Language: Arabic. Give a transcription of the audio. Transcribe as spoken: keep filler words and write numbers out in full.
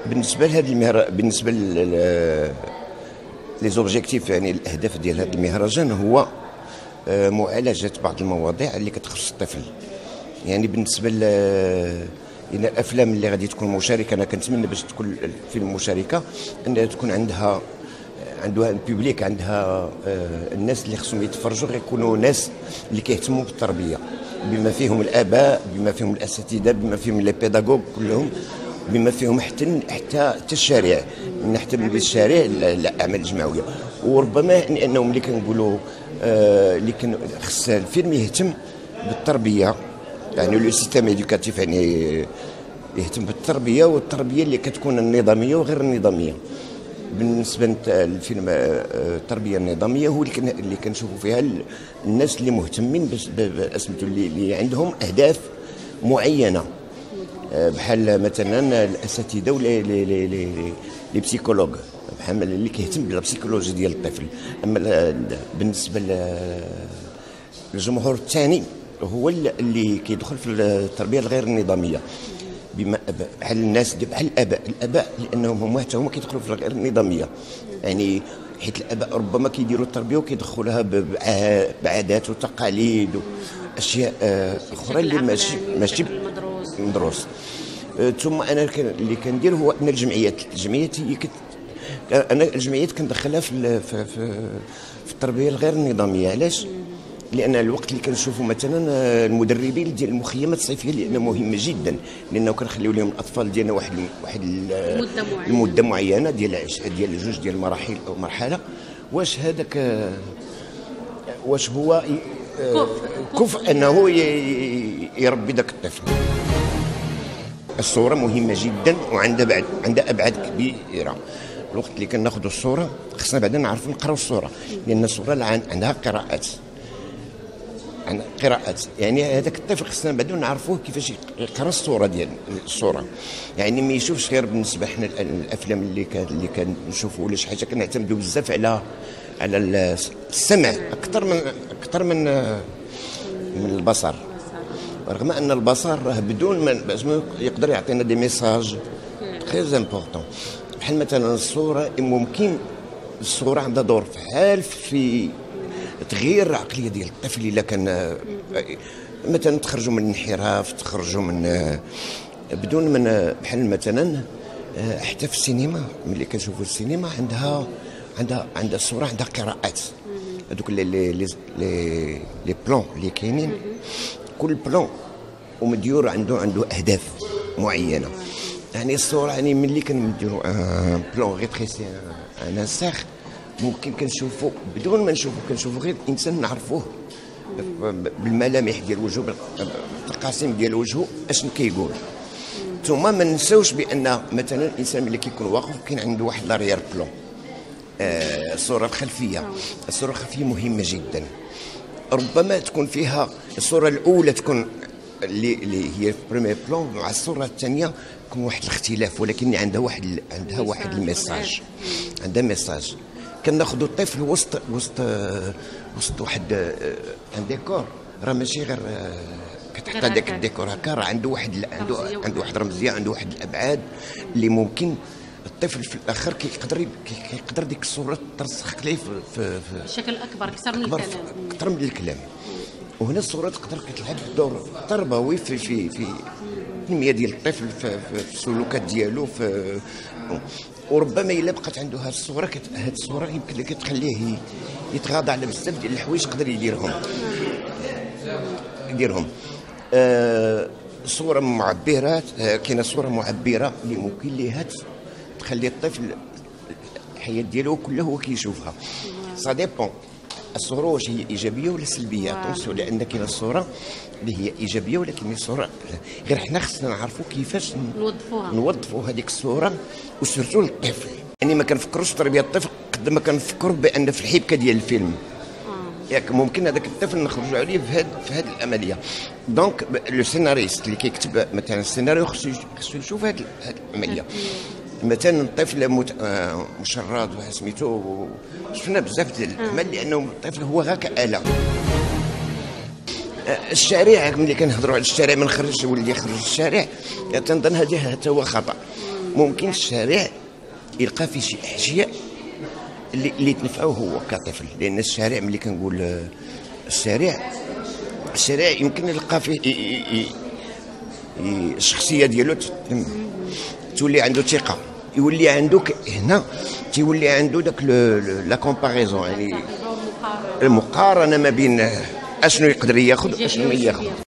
بالنسبه لهذه المهر بالنسبه لي زوبجيكتيف، يعني الاهداف ديال هذا المهرجان هو معالجه بعض المواضيع اللي كتخص الطفل. يعني بالنسبه ل يعني الافلام اللي غادي تكون مشاركه، انا كنتمنى باش تكون الفيلم مشاركه انها تكون عندها عندها البوبليك، عندها الناس اللي خصهم يتفرجوا غيكونوا ناس اللي كيهتموا بالتربيه، بما فيهم الاباء، بما فيهم الاساتذه، بما فيهم لي بيداغوغ كلهم، بما فيهم حتى حتى حتى الشارع، من حتى بالشارع الاعمال الجماعيه. وربما انهم اللي كنقولوا اللي كان خص الفيلم يهتم بالتربيه، يعني لو سيستيم ايدوكاتيف، يعني يهتم بالتربيه، والتربيه اللي كتكون النظاميه وغير النظاميه. بالنسبه للفيلم التربيه النظاميه هو اللي كنشوفوا فيها الناس اللي مهتمين باسمتو، اللي عندهم اهداف معينه، بحال مثلا الاساتذه ولا لي بسيكولوج، بحال اللي كيهتم بالبسيكولوجي ديال الطفل. اما بالنسبه للجمهور الثاني هو اللي كيدخل في التربيه الغير النظاميه، بما بحال الناس بحال الاباء الاباء لانهم هما حتى هما كيدخلوا في الغير النظاميه، يعني حيت الاباء ربما كيديروا التربيه وكيدخلوها بعادات وتقاليد واشياء اخرى اللي ماشي ماشي مدروس. ثم انا اللي كندير هو ان الجمعيات الجمعيات هي كت... انا الجمعيات كندخلها في في في التربيه الغير النظاميه. علاش؟ لان الوقت اللي كنشوفوا مثلا المدربين ديال المخيمات الصيفيه لانه مهمه جدا، لانه كنخليو لهم الاطفال ديالنا واحد واحد المده معينه ديال ديال جوج ديال المراحل او مرحله. واش هذاك واش هو كفء انه يربي ذاك الطفل. الصوره مهمه جدا وعندها بعد عندها ابعاد كبيره. الوقت اللي كناخذوا الصوره خصنا بعدا نعرفوا نقراو الصوره، لان الصوره عندها قراءات عن قراءات، يعني هذاك الطفل خصنا بعدا نعرفوه كيفاش يقرا الصوره ديال الصوره، يعني ما يشوفش غير بالنسبه حنا الافلام اللي كان اللي كنشوفوا ولا شي حاجه كنعتمدوا بزاف على على السمع اكثر من اكثر من من البصر، رغم ان البصر راه بدون ما يقدر يعطينا دي ميساج تري امبورطون. بحال مثلا الصوره ممكن الصوره عندها دور فعال في تغيير العقليه ديال الطفل. الا كان مثلا تخرجوا من الانحراف، تخرجوا من بدون من بحال مثلا حتى في السينما، ملي كنشوفوا السينما عندها عندها عندها الصوره عندها قراءات. هذوك لي لي لي لي بلون اللي كاينين، كل بلون ومديور عنده عنده اهداف معينه. يعني الصوره يعني ملي كنديروا بلون غير تريسي ان انسير ممكن كنشوفوا بدون ما نشوفوا كنشوفوا غير الانسان نعرفوه بالملامح ديال وجهه، بالتقاسيم ديال وجهه اشنو كيقول. ثم ما ننساوش بان مثلا الانسان ملي كيكون واقف كاين عنده واحد لاريير بلون، آه الصوره الخلفيه. الصوره الخلفيه مهمه جدا، ربما تكون فيها الصوره الاولى تكون اللي اللي هي بريمير بلون، مع الصوره الثانيه يكون واحد الاختلاف، ولكن عندها واحد عندها واحد الميساج، عندها ميساج. كناخذوا الطفل وسط وسط وسط واحد ان ديكور، راه ماشي غير كتحط هذاك الديكور هكا، راه عنده واحد عنده عنده واحد رمزيه، عنده واحد الابعاد اللي ممكن الطفل في الاخر كيقدر كيقدر ديك الصوره ترسخ ليه في بشكل اكبر اكثر من الكلام اكثر من الكلام. وهنا الصوره تقدر كتلعب دور تربوي في في في التنميه ديال الطفل، في, في السلوكات ديالو، في وربما الا بقات عنده هذه الصوره هذه الصوره يمكن لك تخليه يتغاضى على بزاف ديال الحوايج يقدر يديرهم يديرهم آه صوره معبرات. آه كاينه صوره معبره اللي ممكن ليها تخلي الطفل الحياه ديالو كلها هو كيشوفها. سا ديبون الصوره واش هي ايجابيه ولا سلبيه. اتونسيون، لان كاينه الصوره اللي هي ايجابيه، ولكن الصوره غير حنا خصنا نعرفوا كيفاش نوظفوها نوظفوا هذيك الصوره، وسيرتو للطفل. يعني ما كنفكروش تربيه الطفل قد ما كنفكروا بان في الحبكه ديال الفيلم ياك ممكن هذاك الطفل نخرجوا عليه في هذه في هذه العمليه. دونك لو سيناريست اللي كيكتب مثلا السيناريو خصو خصو يشوف هذه العمليه. مثلا الطفل مشرد وسميتو، شفنا بزاف ديال الاعمال لانه الطفل هو غير كآلة. الشارع ملي كنهضروا على الشارع ما نخرجش ولدي يخرج الشارع، تنظن هذه حتى هو خطا. ممكن الشارع يلقى فيه شي اشياء اللي اللي تنفعوه هو كطفل، لان الشارع ملي كنقول آه، الشارع الشارع يمكن يلقى فيه ي- ي- ي- الشخصيه ديالو تتم، تولي عنده ثقه، يولي عنده ك- هنا تيولي عنده داك لو- لو- لا كومباريزون، يعني المقارنه ما بين اشنو يقدر ياخذ واشنو ما ياخذ.